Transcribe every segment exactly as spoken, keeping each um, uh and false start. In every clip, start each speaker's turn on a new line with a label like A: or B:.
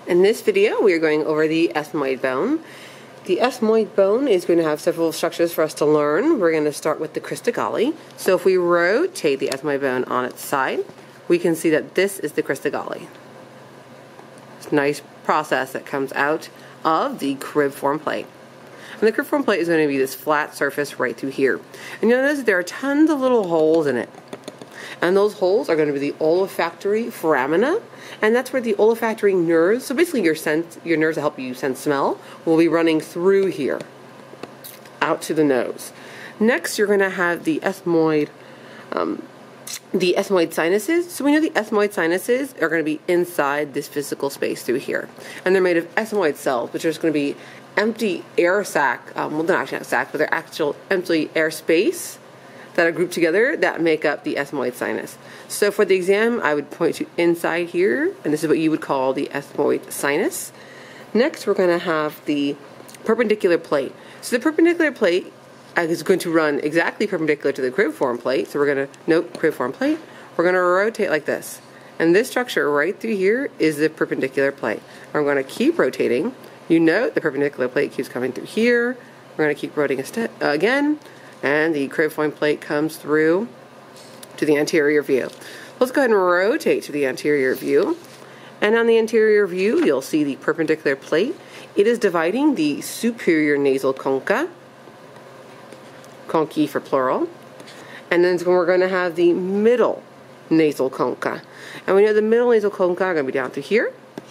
A: In this video, we are going over the ethmoid bone. The ethmoid bone is going to have several structures for us to learn. We're going to start with the Crista Galli. So if we rotate the ethmoid bone on its side, we can see that this is the Crista Galli. It's a nice process that comes out of the Cribriform Plate. And the Cribriform Plate is going to be this flat surface right through here. And you'll notice there are tons of little holes in it. And those holes are going to be the Olfactory Foramina, and that's where the olfactory nerves, so basically your sense, your nerves that help you sense smell, will be running through here, out to the nose. Next, you're going to have the ethmoid, um, the ethmoid sinuses. So we know the ethmoid sinuses are going to be inside this physical space through here, and they're made of ethmoid cells, which are just going to be empty air sac, um, well, not actually not sac, but they're actual empty air space that are grouped together that make up the ethmoid sinus. So for the exam, I would point to inside here, and this is what you would call the ethmoid sinus. Next, we're going to have the perpendicular plate. So the perpendicular plate is going to run exactly perpendicular to the cribriform plate. So we're going to, note cribriform plate, we're going to rotate like this. And this structure right through here is the perpendicular plate. I'm going to keep rotating. You note the perpendicular plate keeps coming through here. We're going to keep rotating a step, uh, again. And the cribriform plate comes through to the anterior view. Let's go ahead and rotate to the anterior view. And on the anterior view, you'll see the perpendicular plate. It is dividing the superior nasal concha, conchae for plural. And then we're going to have the middle nasal concha. And we know the middle nasal concha are going to be down through here.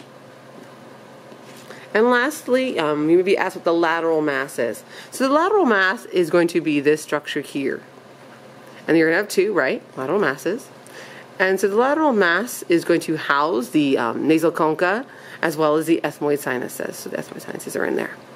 A: And lastly, um, you may be asked what the lateral mass is. So the lateral mass is going to be this structure here. And you're going to have two, right? Lateral masses. And so the lateral mass is going to house the um, nasal concha as well as the ethmoid sinuses. So the ethmoid sinuses are in there.